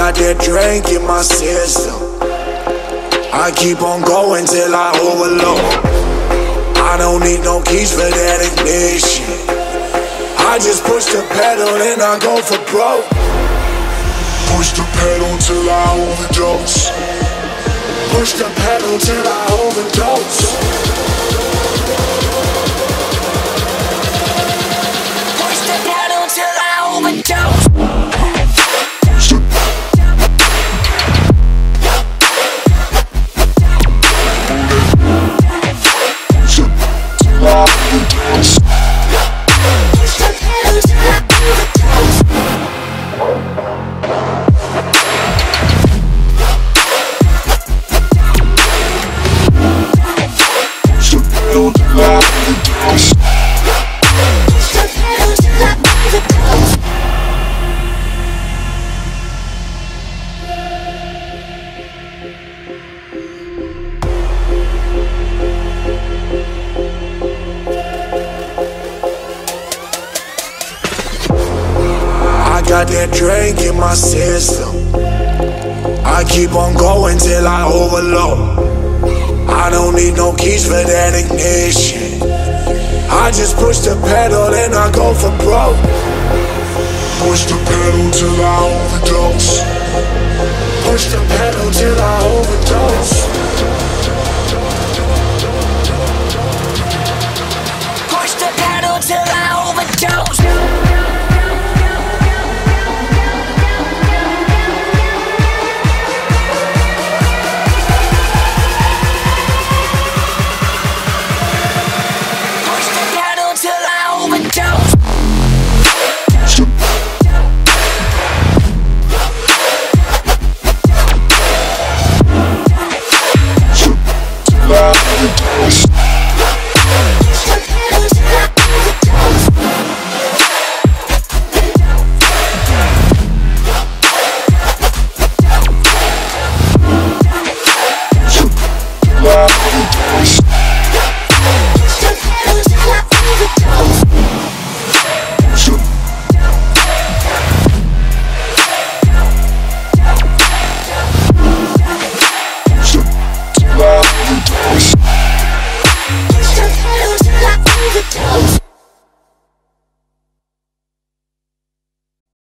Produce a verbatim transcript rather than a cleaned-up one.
got that drink in my system. I keep on going till I overload. I don't need no keys for that ignition. I just push the pedal and I go for broke. Push the pedal till I overdose. Push the pedal till I overdose. Push the pedal till I overdose. Got that drink in my system. I keep on going till I overload. I don't need no keys for that ignition. I just push the pedal and I go for broke. Push the pedal till I overdose. Push the